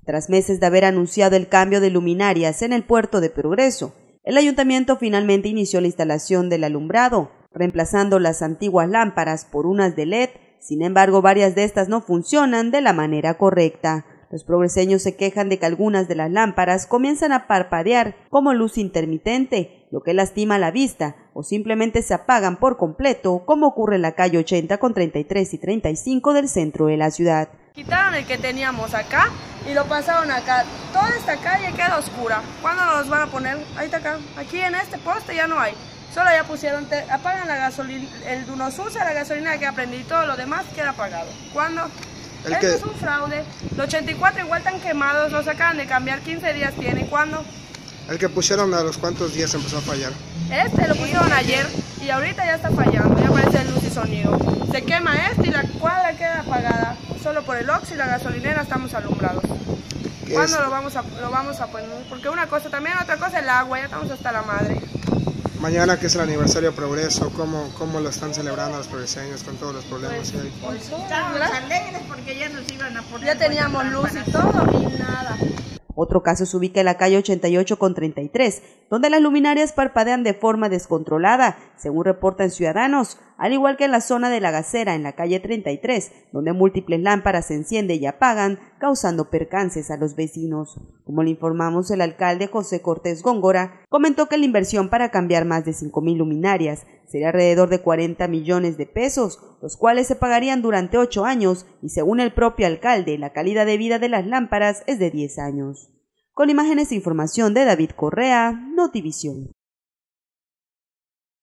Tras meses de haber anunciado el cambio de luminarias en el puerto de Progreso, el ayuntamiento finalmente inició la instalación del alumbrado, reemplazando las antiguas lámparas por unas de LED. Sin embargo, varias de estas no funcionan de la manera correcta. Los progreseños se quejan de que algunas de las lámparas comienzan a parpadear como luz intermitente, lo que lastima la vista, o simplemente se apagan por completo, como ocurre en la calle 80 con 33 y 35 del centro de la ciudad. Quitaron el que teníamos acá y lo pasaron acá. Toda esta calle queda oscura. ¿Cuándo nos van a poner? Ahí está acá. Aquí en este poste ya no hay. Solo ya pusieron, apagan la gasolina, el nos usa la gasolina que aprendí y todo lo demás queda apagado. ¿Cuándo? Esto es un fraude. Los 84 igual están quemados, los acaban de cambiar, 15 días tienen. ¿Cuándo? El que pusieron a los cuantos días empezó a fallar. Este lo pusieron ayer y ahorita ya está fallando, ya parece luz y sonido. Se quema este y la cuadra queda apagada. Solo por el Oxxo y la gasolinera estamos alumbrados. ¿Cuándo lo vamos a poner? Porque una cosa también, otra cosa el agua, ya estamos hasta la madre. Mañana que es el aniversario de Progreso, ¿cómo lo están celebrando los progreseños con todos los problemas que hay? Estábamos alegres porque ya nos iban a poner. Ya teníamos luz y todo y nada. Otro caso se ubica en la calle 88 con 33, donde las luminarias parpadean de forma descontrolada, según reportan ciudadanos, al igual que en la zona de La Gacera, en la calle 33, donde múltiples lámparas se encienden y apagan, causando percances a los vecinos. Como le informamos, el alcalde José Cortés Góngora comentó que la inversión para cambiar más de 5.000 luminarias sería alrededor de 40 millones de pesos, los cuales se pagarían durante 8 años y según el propio alcalde, la calidad de vida de las lámparas es de 10 años. Con imágenes e información de David Correa, Notivisión.